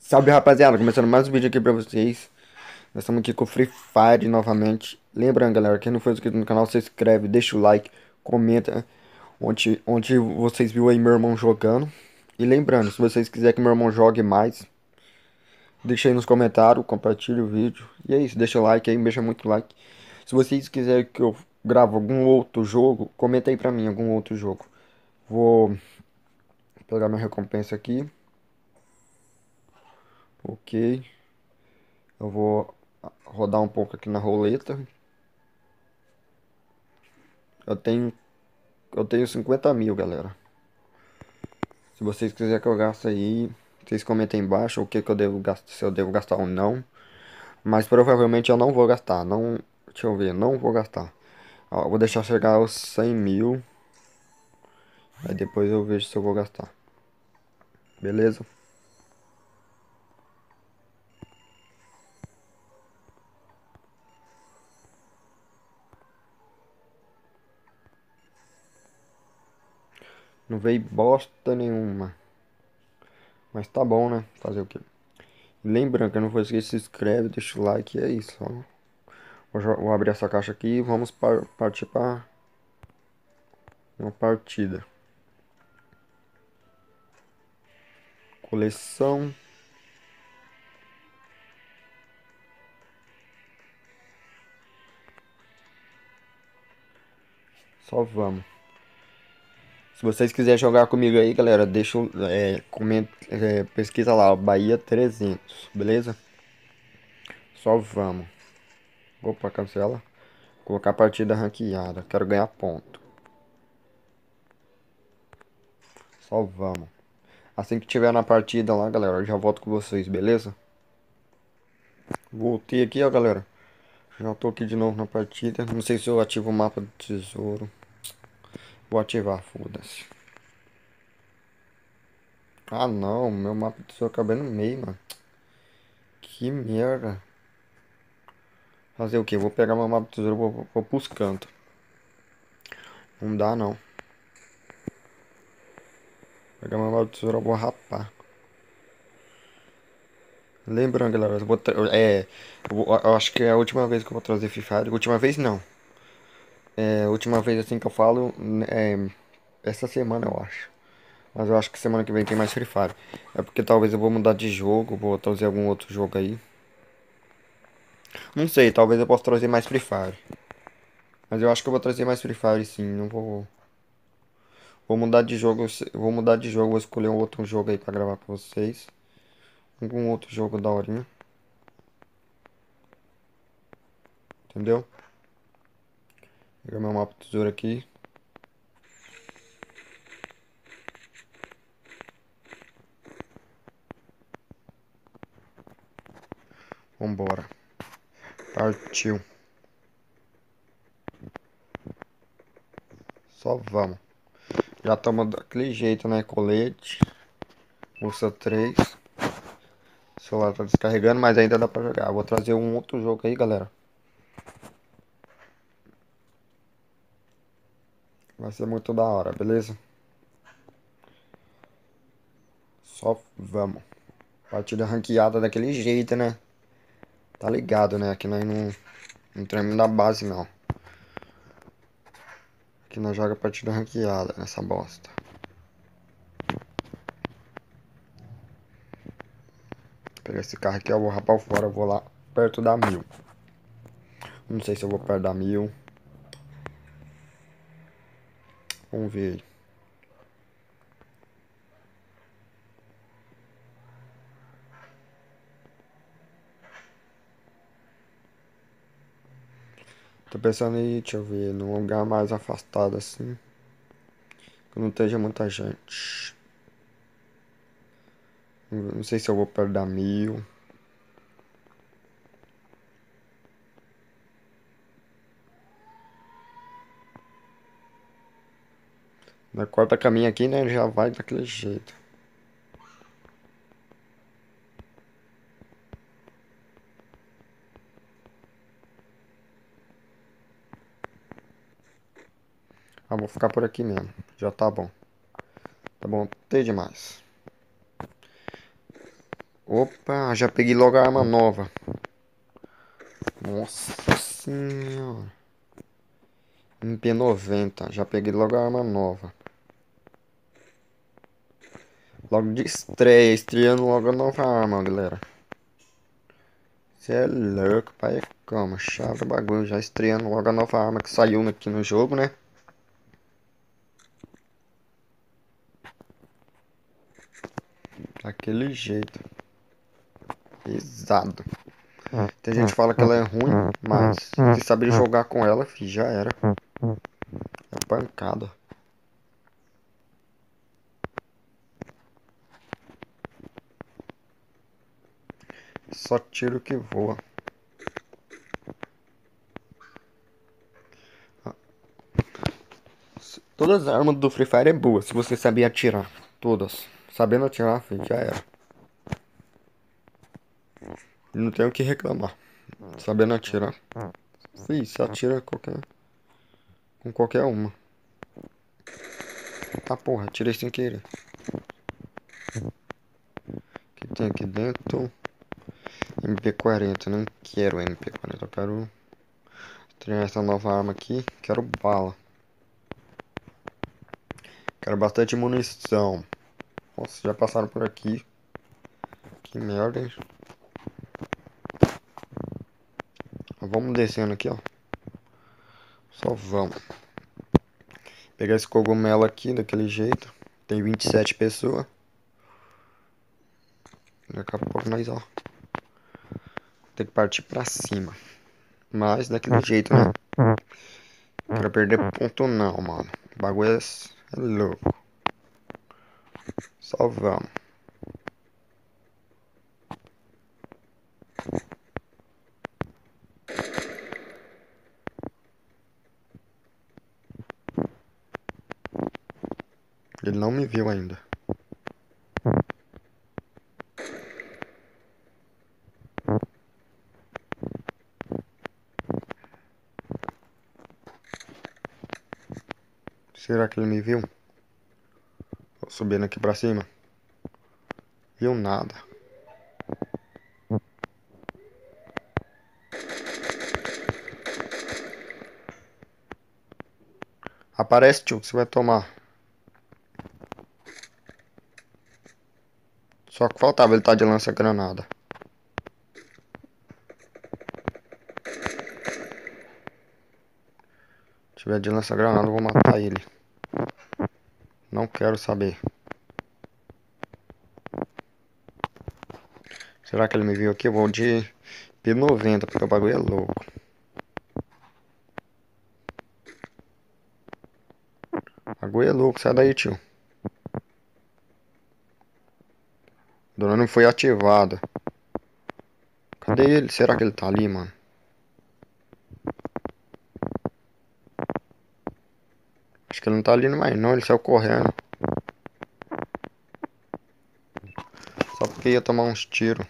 Salve, rapaziada, começando mais um vídeo aqui pra vocês. Nós estamos aqui com o Free Fire novamente. Lembrando, galera, quem não for inscrito no canal, se inscreve, deixa o like, comenta onde vocês viram aí meu irmão jogando. E lembrando, se vocês quiserem que meu irmão jogue mais, deixa aí nos comentários, compartilha o vídeo. E é isso, deixa o like aí, deixa muito like. Se vocês quiserem que eu grave algum outro jogo, comenta aí pra mim algum outro jogo. Vou pegar minha recompensa aqui. Ok. Eu vou rodar um pouco aqui na roleta. Eu tenho, eu tenho 50 mil, galera. Se vocês quiserem que eu gaste aí, vocês comentem aí embaixo o que, que eu devo gastar, se eu devo gastar ou não. Mas provavelmente eu não vou gastar. Não, deixa eu ver, não vou gastar. Ó, eu vou deixar chegar aos 100 mil. Aí depois eu vejo se eu vou gastar. Beleza? Não veio bosta nenhuma. Mas tá bom, né? Fazer o quê? Lembrando que não for esquecer, se inscreve, deixa o like e é isso. Ó. Vou abrir essa caixa aqui e vamos partir para uma partida. Coleção. Só vamos. Se vocês quiserem jogar comigo aí, galera, deixa, comenta, pesquisa lá, ó, Bahia 300, beleza? Só vamos. Opa, cancela. Colocar partida ranqueada. Quero ganhar ponto. Só vamos. Assim que tiver na partida lá, galera, eu já volto com vocês, beleza? Voltei aqui, ó, galera. Já tô aqui de novo na partida. Não sei se eu ativo o mapa do tesouro. Vou ativar, foda-se. Ah, não. Meu mapa do tesouro acabei no meio, mano. Que merda. Fazer o quê? Vou pegar meu mapa do tesouro e vou pros cantos. Não dá, não. Pegar meu mapa do tesouro eu vou rapar. Lembrando, galera, eu acho que é a última vez que eu vou trazer Free Fire. Última vez não. É, última vez assim que eu falo, essa semana eu acho. Mas eu acho que semana que vem tem mais Free Fire. É porque talvez eu vou mudar de jogo, vou trazer algum outro jogo aí. Não sei, talvez eu possa trazer mais Free Fire. Mas eu acho que eu vou trazer mais Free Fire sim, não vou. Vou mudar de jogo, vou mudar de jogo, vou escolher um outro jogo aí pra gravar com vocês. Algum outro jogo da horinha, entendeu? Pegar meu mapa tesouro aqui. Vambora. Partiu. Só vamos. Já estamos daquele jeito, né? Colete. Ursa 3. O celular tá descarregando, mas ainda dá pra jogar. Vou trazer um outro jogo aí, galera. Vai ser muito da hora, beleza? Só vamos. Partida ranqueada daquele jeito, né? Tá ligado, né? Aqui nós não entramos na base, não. Aqui nós joga partida ranqueada nessa bosta. Vou pegar esse carro aqui, eu vou rapar fora. Eu vou lá perto da 1000. Não sei se eu vou perto da 1000. Vamos ver aí. Tô pensando em, deixa eu ver, num lugar mais afastado assim. Que não esteja muita gente. Não sei se eu vou perto da 1000. Na corta caminho aqui, né? Já vai daquele jeito. Ah, vou ficar por aqui mesmo. Já tá bom. Tá bom, tem demais. Opa, já peguei logo a arma nova. Nossa senhora. MP90, já peguei logo a arma nova. Logo de estreia, estreando logo a nova arma, galera. Cê é louco, pai. Calma, chave do bagulho. Já estreando logo a nova arma que saiu aqui no jogo, né? Daquele jeito. Pesado. Tem gente que fala que ela é ruim, mas se saber jogar com ela, fi, já era. É pancada. Só tiro que voa. Todas as armas do Free Fire é boa, se você saber atirar. Todas. Sabendo atirar, fi, já era. Não tenho o que reclamar. Sabendo atirar. Fi, se atira com qualquer uma. Ah, porra, atirei sem querer. O que tem aqui dentro? MP40, não quero MP40, eu quero treinar essa nova arma aqui, quero bala. Quero bastante munição. Nossa, já passaram por aqui. Que merda, hein? Vamos descendo aqui, ó. Só vamos. Pegar esse cogumelo aqui, daquele jeito. Tem 27 pessoas. Daqui a pouco nós, ó. Tem que partir pra cima. Mas daquele jeito, né? Não quero perder ponto não, mano. O bagulho é louco. Só vamos. Ele não me viu ainda. Será que ele me viu? Tô subindo aqui pra cima. Viu nada. Aparece, tio, que você vai tomar. Só que faltava ele tá de lança-granada. Se tiver de lança-granada, eu vou matar ele. Não quero saber. Será que ele me viu aqui? Eu vou de P90, porque o bagulho é louco. O bagulho é louco, sai daí, tio. O drone foi ativado. Cadê ele? Será que ele tá ali, mano? Acho que ele não tá ali mais não, ele saiu correndo. Só porque ia tomar uns tiros.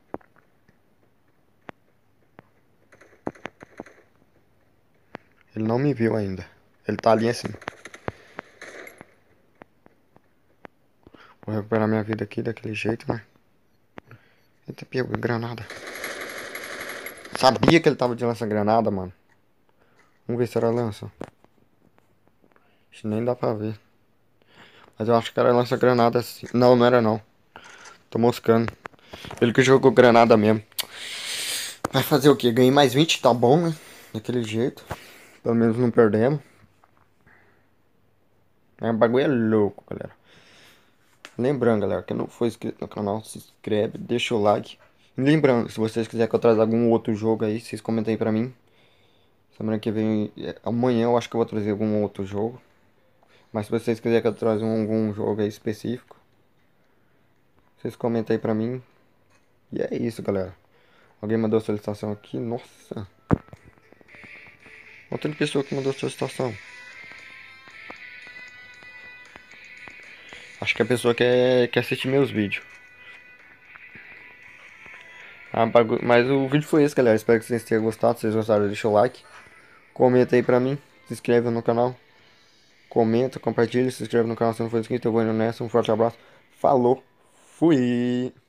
Ele não me viu ainda. Ele tá ali assim. Vou recuperar minha vida aqui daquele jeito, né? Eita, pegou granada. Sabia que ele tava de lança-granada, mano. Vamos ver se era lança. Acho que nem dá pra ver. Mas eu acho que era lança-granada assim. Não, não era não. Tô moscando. Ele que jogou granada mesmo. Vai fazer o quê? Ganhei mais 20, tá bom, né? Daquele jeito. Pelo menos não perdemos. É, o bagulho é louco, galera. Lembrando, galera, quem não for inscrito no canal, se inscreve, deixa o like. E lembrando, se vocês quiserem que eu traga algum outro jogo aí, vocês comentem aí pra mim. Semana que vem, amanhã eu acho que eu vou trazer algum outro jogo. Mas se vocês quiserem que eu traga algum jogo aí específico, vocês comentem aí pra mim. E é isso, galera. Alguém mandou solicitação aqui? Nossa. Outra pessoa que mandou solicitação. Acho que a pessoa quer assistir meus vídeos. Ah, mas o vídeo foi esse, galera. Espero que vocês tenham gostado. Se vocês gostaram, deixa o like. Comenta aí pra mim. Se inscreve no canal. Comenta, compartilha. Se inscreve no canal se não for inscrito. Eu vou indo nessa. Um forte abraço. Falou. Fui.